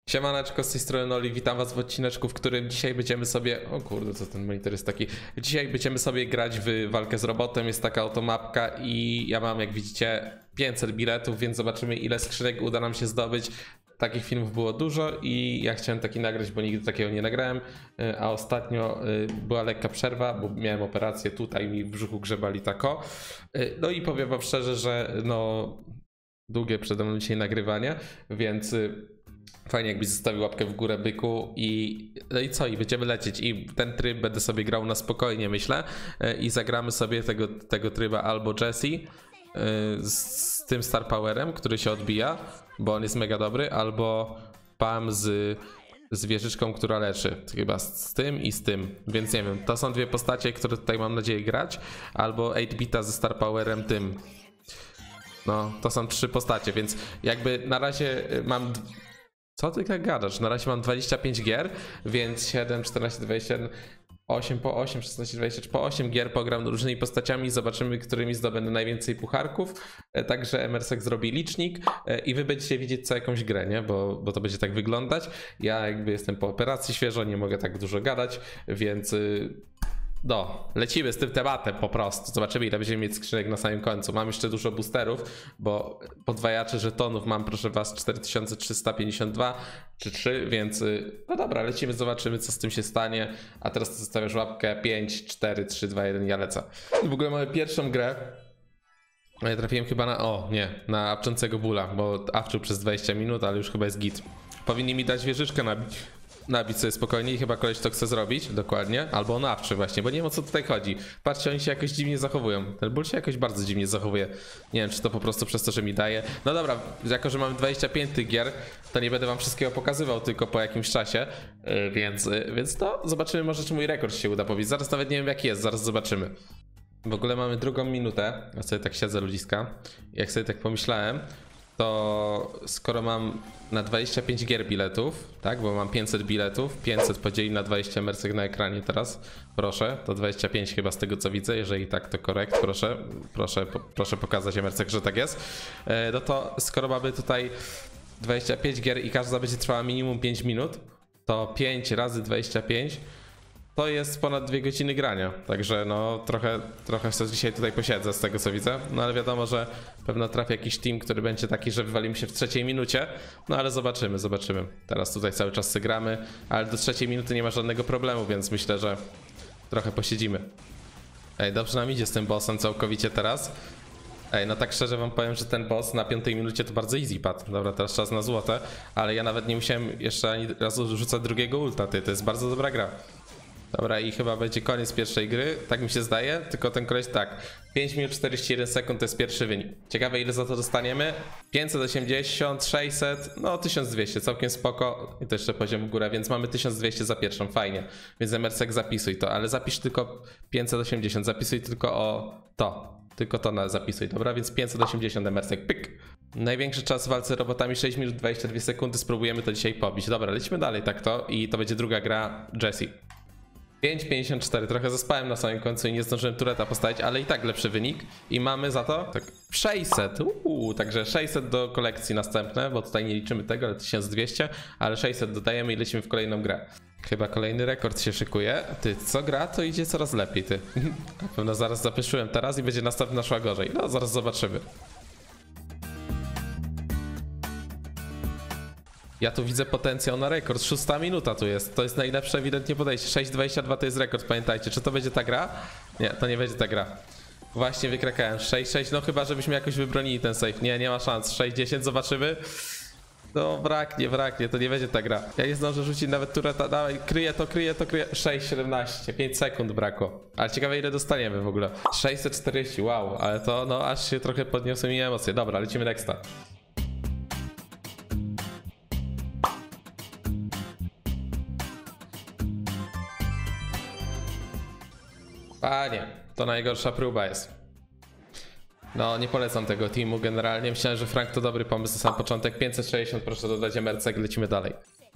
Siemaneczko, z tej strony Oli, witam was w odcineczku, w którym dzisiaj będziemy sobie... O kurde, co ten monitor jest taki... Dzisiaj będziemy sobie grać w walkę z robotem, jest taka oto mapka i ja mam, jak widzicie, 500 biletów, więc zobaczymy, ile skrzynek uda nam się zdobyć. Takich filmów było dużo i ja chciałem taki nagrać, bo nigdy takiego nie nagrałem, a ostatnio była lekka przerwa, bo miałem operację, tutaj mi w brzuchu grzebali tako. No i powiem wam szczerze, że no... Długie przede mną dzisiaj nagrywanie, więc... Fajnie, jakbyś zostawił łapkę w górę, byku, no i co, i będziemy lecieć i ten tryb będę sobie grał na spokojnie, myślę, i zagramy sobie tego tryba albo Jesse z tym Star Powerem, który się odbija, bo on jest mega dobry, albo Pam z wieżyczką, która leczy, chyba z tym i z tym, więc nie wiem, to są dwie postacie, które tutaj mam nadzieję grać, albo 8-bita ze Star Powerem tym. No, to są trzy postacie, więc jakby na razie mam... Co ty tak gadasz? Na razie mam 25 gier, więc 7, 14, 21, 8 po 8, 16, 24, po 8 gier pogram różnymi postaciami, zobaczymy, którymi zdobędę najwięcej pucharków. Także Emersek zrobi licznik i wy będziecie widzieć co jakąś grę, nie? Bo to będzie tak wyglądać. Ja jakby jestem po operacji świeżo, nie mogę tak dużo gadać, więc... No, lecimy z tym tematem po prostu. Zobaczymy, ile będziemy mieć skrzynek na samym końcu. Mam jeszcze dużo boosterów, bo podwajaczy żetonów mam, proszę was, 4352 czy 3, więc no dobra, lecimy, zobaczymy, co z tym się stanie. A teraz ty zostawiasz łapkę 5, 4, 3, 2, 1, ja lecę. W ogóle mamy pierwszą grę. Ja trafiłem chyba na... O, nie, na awczącego bóla, bo awczył przez 20 minut, ale już chyba jest git. Powinni mi dać wieżyczkę nabić sobie spokojnie i chyba koleś to chce zrobić, dokładnie, albo on awczy właśnie, bo nie wiem, o co tutaj chodzi. Patrzcie, oni się jakoś dziwnie zachowują, ten ból się jakoś bardzo dziwnie zachowuje. Nie wiem, czy to po prostu przez to, że mi daje. No dobra, jako że mamy 25 tych gier, to nie będę wam wszystkiego pokazywał, tylko po jakimś czasie, więc to zobaczymy, może czy mój rekord się uda pobić. Zaraz nawet nie wiem, jaki jest, zaraz zobaczymy. W ogóle mamy drugą minutę, ja sobie tak siedzę, ludziska, jak sobie tak pomyślałem, to skoro mam na 25 gier biletów, tak, bo mam 500 biletów, 500 podzieli na 20 Emersek na ekranie teraz, proszę, to 25 chyba z tego co widzę, jeżeli tak to korekt, proszę pokazać Emersek, że tak jest, no to skoro mamy tutaj 25 gier i każda będzie trwała minimum 5 minut, to 5 razy 25 to jest ponad 2 godziny grania, także no trochę sobie dzisiaj tutaj posiedzę z tego co widzę, no ale wiadomo, że pewno trafi jakiś team, który będzie taki, że wywalimy się w trzeciej minucie, no ale zobaczymy. Teraz tutaj cały czas sobie gramy, ale do trzeciej minuty nie ma żadnego problemu, więc myślę, że trochę posiedzimy. Ej, dobrze nam idzie z tym bossem całkowicie teraz. Ej, no tak szczerze wam powiem, że ten boss na 5 minucie to bardzo easy padł. Dobra, teraz czas na złote, ale ja nawet nie musiałem jeszcze ani razu rzucać drugiego ulta, to jest bardzo dobra gra. Dobra, i chyba będzie koniec pierwszej gry, tak mi się zdaje, tylko ten koleś tak, 5 minut 41 sekund to jest pierwszy wynik. Ciekawe, ile za to dostaniemy? 580, 600, no 1200, całkiem spoko i to jeszcze poziom w górę, więc mamy 1200 za pierwszą, fajnie. Więc Emersek zapisuj to, ale zapisz tylko 580, zapisuj tylko tylko to zapisuj, dobra? Więc 580 Emersek, pyk. Największy czas w walce z robotami 6 minut 22 sekundy, spróbujemy to dzisiaj pobić. Dobra, lecimy dalej tak to i to będzie druga gra Jesse. 5,54, trochę zaspałem na samym końcu i nie zdążyłem tureta postawić, ale i tak lepszy wynik. I mamy za to tak 600, także 600 do kolekcji następne, bo tutaj nie liczymy tego, ale 1200, ale 600 dodajemy i lecimy w kolejną grę. Chyba kolejny rekord się szykuje. Ty, co gra, to idzie coraz lepiej, ty. Na pewno zaraz zapyszyłem teraz i będzie następna szła gorzej. No, zaraz zobaczymy. Ja tu widzę potencjał na rekord, 6 minuta tu jest, to jest najlepsze ewidentnie podejście, 6,22 to jest rekord, pamiętajcie, czy to będzie ta gra? Nie, to nie będzie ta gra. Właśnie wykrakałem, 6,6, no chyba żebyśmy jakoś wybronili ten save, nie ma szans, 6,10 zobaczymy. No braknie, to nie będzie ta gra. Ja nie zdążę rzucić nawet tureta, dawaj, kryję to, 6,17, 5 sekund brakło. Ale ciekawe ile dostaniemy w ogóle. 640, wow, ale to no aż się trochę podniosły mi emocje, dobra, lecimy nexta. Panie, to najgorsza próba jest. No, nie polecam tego teamu generalnie. Myślałem, że Frank to dobry pomysł na sam początek. 560, proszę dodać Emersek, lecimy dalej.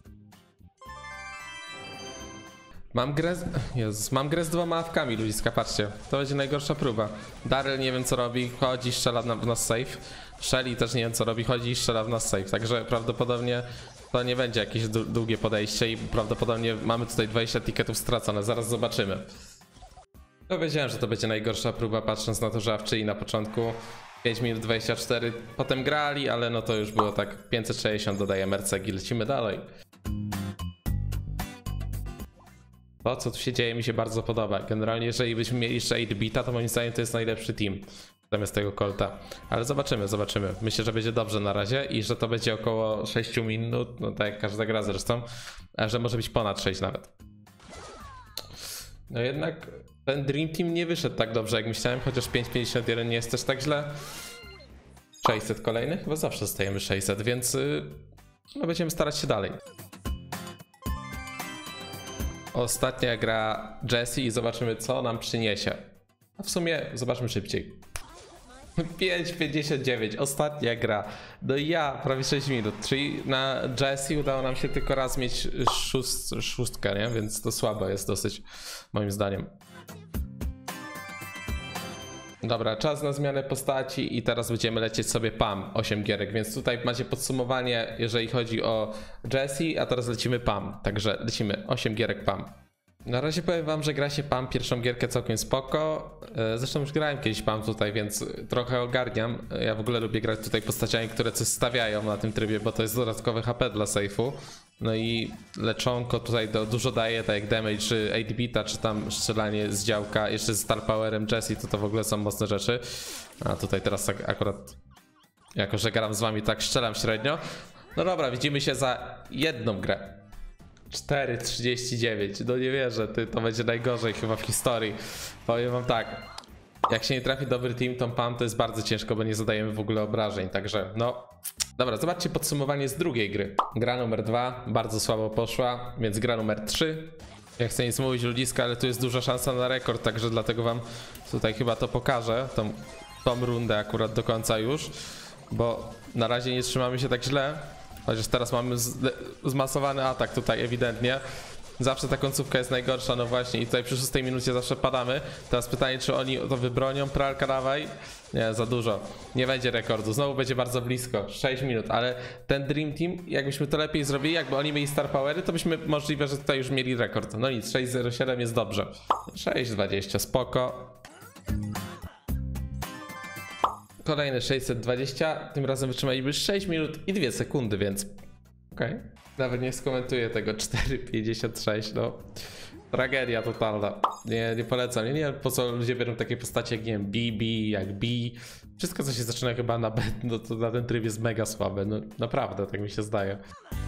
Mam grę z 2 awkami, ludziska, patrzcie. To będzie najgorsza próba. Daryl nie wiem co robi, chodzi i strzela w nas safe. Shelly też nie wiem co robi, chodzi i strzela w nas safe. Także prawdopodobnie to nie będzie jakieś długie podejście i prawdopodobnie mamy tutaj 20 tiketów stracone, zaraz zobaczymy. No wiedziałem, że to będzie najgorsza próba, patrząc na to, że Awczyni na początku 5 minut 24, potem grali, ale no to już było tak 560 dodaje Merceg i lecimy dalej. To, co tu się dzieje, mi się bardzo podoba. Generalnie, jeżeli byśmy mieli jeszcze 8-bita, to moim zdaniem to jest najlepszy team zamiast tego Colta. Ale zobaczymy, zobaczymy. Myślę, że będzie dobrze na razie i że to będzie około 6 minut, no tak jak każda gra zresztą, a że może być ponad 6 nawet. No jednak ten Dream Team nie wyszedł tak dobrze, jak myślałem, chociaż 5.51 nie jest też tak źle. 600 kolejnych? Chyba zawsze dostajemy 600, więc no będziemy starać się dalej. Ostatnia gra Jessie i zobaczymy, co nam przyniesie. A w sumie zobaczmy szybciej. 5.59, ostatnia gra. No ja, prawie 6 minut, czyli na Jessie udało nam się tylko raz mieć szóstkę, nie? Więc to słabo jest dosyć, moim zdaniem. Dobra, czas na zmianę postaci i teraz będziemy lecieć sobie PAM 8 gierek, więc tutaj macie podsumowanie, jeżeli chodzi o Jessie, a teraz lecimy PAM, także lecimy 8 gierek PAM. Na razie powiem wam, że gra się PAM pierwszą gierkę całkiem spoko. Zresztą już grałem kiedyś PAM tutaj, więc trochę ogarniam. Ja w ogóle lubię grać tutaj postaciami, które coś stawiają na tym trybie, bo to jest dodatkowy HP dla safe'u. No i leczonko tutaj dużo daje, tak jak damage, czy 8-bita, czy tam strzelanie z działka, jeszcze z Star Powerem Jessie, to w ogóle są mocne rzeczy. A tutaj teraz tak akurat, jako że gram z wami, tak strzelam średnio. No dobra, widzimy się za jedną grę. 4.39, no nie wierzę, to będzie najgorzej chyba w historii. Powiem wam tak, jak się nie trafi dobry team, to PAM to jest bardzo ciężko, bo nie zadajemy w ogóle obrażeń, także no. Dobra, zobaczcie podsumowanie z drugiej gry. Gra numer 2 bardzo słabo poszła, więc gra numer 3. Ja chcę nic mówić ludziska, ale tu jest duża szansa na rekord, także dlatego wam tutaj chyba to pokażę, tą rundę akurat do końca już, bo na razie nie trzymamy się tak źle. Chociaż teraz mamy zmasowany atak tutaj ewidentnie. Zawsze ta końcówka jest najgorsza, no właśnie i tutaj przy 6 minucie zawsze padamy. Teraz pytanie, czy oni to wybronią, pralka dawaj? Nie, za dużo. Nie będzie rekordu, znowu będzie bardzo blisko, 6 minut, ale ten Dream Team, jakbyśmy to lepiej zrobili, jakby oni mieli Star Powery, to byśmy możliwe, że tutaj już mieli rekord. No nic, 6.07 jest dobrze. 6.20, spoko. Kolejne 620, tym razem wytrzymaliby 6 minut i 2 sekundy, więc okej. Nawet nie skomentuję tego, 4.56, no. Tragedia totalna. Nie polecam, nie wiem po co ludzie biorą takie postacie jak, nie wiem, BB, jak B. Wszystko co się zaczyna chyba na B, no to na ten tryb jest mega słabe, no naprawdę, tak mi się zdaje.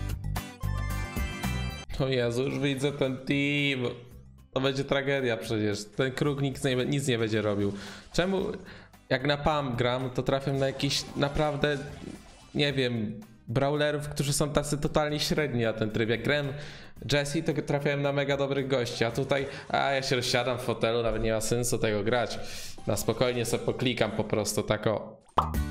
O Jezu, już widzę ten team. To będzie tragedia przecież, ten kruk nic nie będzie robił. Czemu... Jak na PAM gram, to trafiam na jakiś naprawdę, nie wiem, brawlerów, którzy są tacy totalnie średni na ten tryb. Jak grałem Jessie, to trafiałem na mega dobrych gości, a tutaj, ja się rozsiadam w fotelu, nawet nie ma sensu tego grać. Na spokojnie sobie poklikam po prostu, tak o.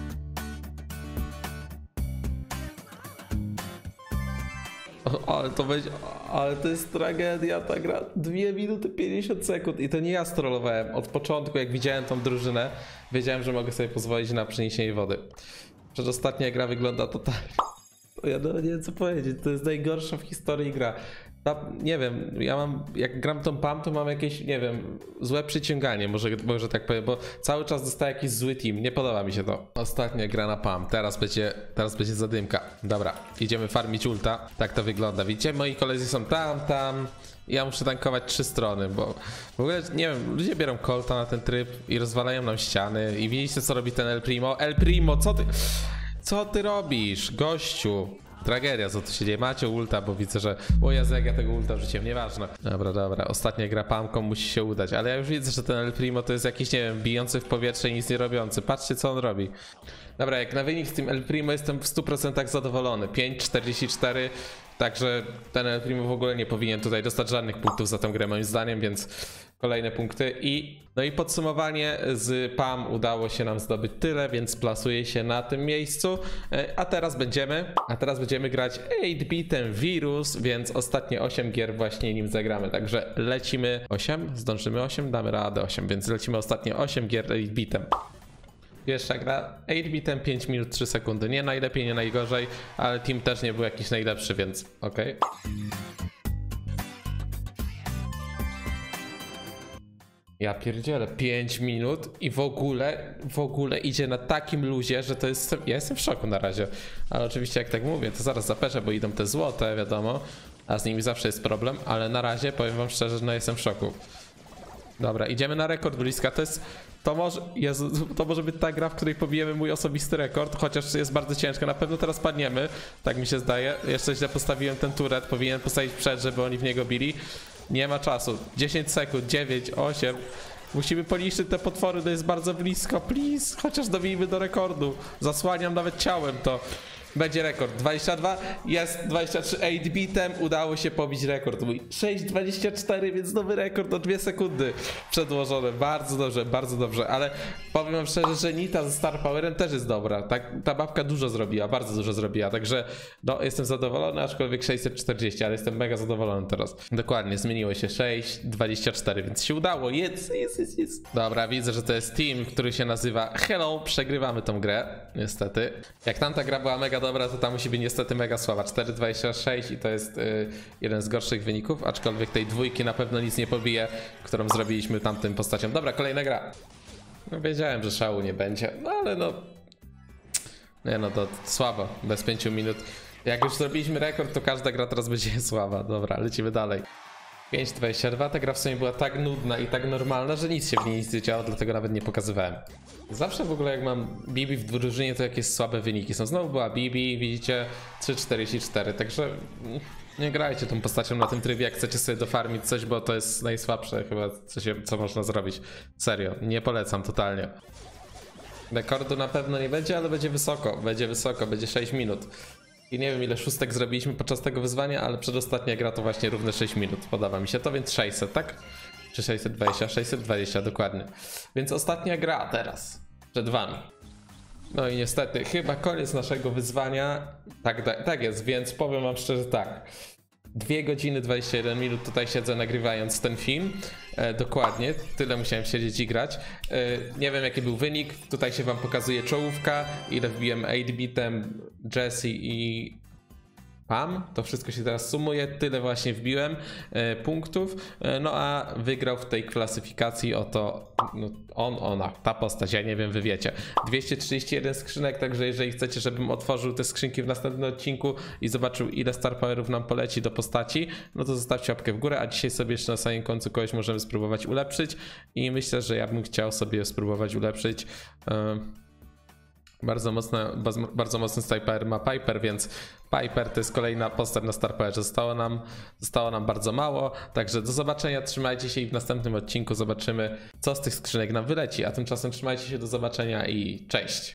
Ale to jest tragedia, ta gra. 2 minuty 50 sekund i to nie ja strollowałem. Od początku, jak widziałem tą drużynę, wiedziałem, że mogę sobie pozwolić na przyniesienie wody. Przedostatnia gra wygląda totalnie. Ja nie wiem co powiedzieć, to jest najgorsza w historii gra. Nie wiem, jak gram tą PAM, to mam jakieś, nie wiem, złe przyciąganie, może tak powiem, bo cały czas dostaję jakiś zły team, nie podoba mi się to. Ostatnia gra na PAM, teraz będzie zadymka. Dobra, idziemy farmić ulta, tak to wygląda. Widzicie, moi koledzy są tam. Ja muszę tankować 3 strony, bo w ogóle, nie wiem, ludzie biorą Colta na ten tryb i rozwalają nam ściany i widzicie co robi ten El Primo? El Primo, co ty robisz, gościu? Tragedia, co tu się dzieje. Macie ulta, bo widzę, że... O Jezu, jak ja tego ulta rzuciłem, nieważne. Dobra, ostatnia gra PAMką musi się udać, ale ja już widzę, że ten El Primo to jest jakiś, nie wiem, bijący w powietrze i nic nie robiący. Patrzcie, co on robi. Dobra, jak na wynik z tym El Primo jestem w 100% zadowolony. 5.44, także ten El Primo w ogóle nie powinien tutaj dostać żadnych punktów za tę grę moim zdaniem, więc kolejne punkty. No i podsumowanie z PAM udało się nam zdobyć tyle, więc plasuje się na tym miejscu. A teraz będziemy grać 8-bitem Virus, więc ostatnie 8 gier właśnie nim zagramy. Także lecimy 8, zdążymy 8, damy radę 8, więc lecimy ostatnie 8 gier 8-bitem. Pierwsza gra, 8-bitem 5 minut 3 sekundy. Nie najlepiej, nie najgorzej, ale team też nie był jakiś najlepszy, więc okej. Ja pierdzielę, 5 minut i w ogóle idzie na takim luzie, że to jest... Ja jestem w szoku na razie. Ale oczywiście jak tak mówię, to zaraz zapeszę, bo idą te złote, wiadomo. A z nimi zawsze jest problem, ale na razie powiem wam szczerze, że no jestem w szoku. Dobra, idziemy na rekord bliska. To może być ta gra, w której pobijemy mój osobisty rekord, chociaż jest bardzo ciężko. Na pewno teraz padniemy, tak mi się zdaje. Jeszcze źle postawiłem ten turret, powinien postawić przed, żeby oni w niego bili. Nie ma czasu. 10 sekund, 9, 8. Musimy poniszczyć te potwory, to jest bardzo blisko. Please, chociaż dobijmy do rekordu. Zasłaniam nawet ciałem to. Będzie rekord. 22, jest 23, 8-bitem, udało się pobić rekord mój. 6,24, więc nowy rekord o 2 sekundy przedłożony. Bardzo dobrze, ale powiem wam szczerze, że Nita ze Star Powerem też jest dobra. Ta babka dużo zrobiła, bardzo dużo zrobiła, także no, jestem zadowolony, aczkolwiek 640, ale jestem mega zadowolony teraz. Dokładnie, zmieniło się 6,24, więc się udało. Jest. Dobra, widzę, że to jest team, który się nazywa Hello. Przegrywamy tą grę, niestety. Jak tamta gra była mega dobra, to ta musi być niestety mega słaba. 4,26 i to jest jeden z gorszych wyników, aczkolwiek tej dwójki na pewno nic nie pobije, którą zrobiliśmy tamtym postaciom. Dobra, kolejna gra. No wiedziałem, że szału nie będzie, no ale no... Nie no, to słabo, bez 5 minut. Jak już zrobiliśmy rekord, to każda gra teraz będzie słaba. Dobra, lecimy dalej. 5,22, ta gra w sumie była tak nudna i tak normalna, że nic się w niej nie działo, dlatego nawet nie pokazywałem. Zawsze w ogóle jak mam Bibi w drużynie, to jakieś słabe wyniki są. Znowu była Bibi, widzicie, 3,44, także nie grajcie tą postacią na tym trybie, jak chcecie sobie dofarmić coś, bo to jest najsłabsze chyba, co można zrobić. Serio, nie polecam totalnie. Rekordu na pewno nie będzie, ale będzie wysoko, będzie 6 minut. I nie wiem ile szóstek zrobiliśmy podczas tego wyzwania, ale przedostatnia gra to właśnie równe 6 minut, podoba mi się to, więc 600, tak? Czy 620? 620 dokładnie. Więc ostatnia gra teraz, przed wami. No i niestety, chyba koniec naszego wyzwania. Tak jest, więc powiem wam szczerze tak. 2 godziny 21 minut tutaj siedzę nagrywając ten film. Dokładnie, tyle musiałem siedzieć i grać. Nie wiem jaki był wynik, tutaj się wam pokazuje czołówka, ile wbiłem 8-bitem, Jesse i Pam. To wszystko się teraz sumuje, tyle właśnie wbiłem punktów. No a wygrał w tej klasyfikacji oto ona, ta postać, ja nie wiem, wy wiecie. 231 skrzynek, także jeżeli chcecie, żebym otworzył te skrzynki w następnym odcinku i zobaczył ile Star Powerów nam poleci do postaci, no to zostawcie łapkę w górę, a dzisiaj sobie jeszcze na samym końcu kogoś możemy spróbować ulepszyć i myślę, że ja bym chciał sobie spróbować ulepszyć. Bardzo mocny Sniper ma Piper, więc Piper to jest kolejna postać na Star Powerze. Zostało nam bardzo mało, także do zobaczenia, trzymajcie się i w następnym odcinku zobaczymy, co z tych skrzynek nam wyleci, a tymczasem trzymajcie się, do zobaczenia i cześć!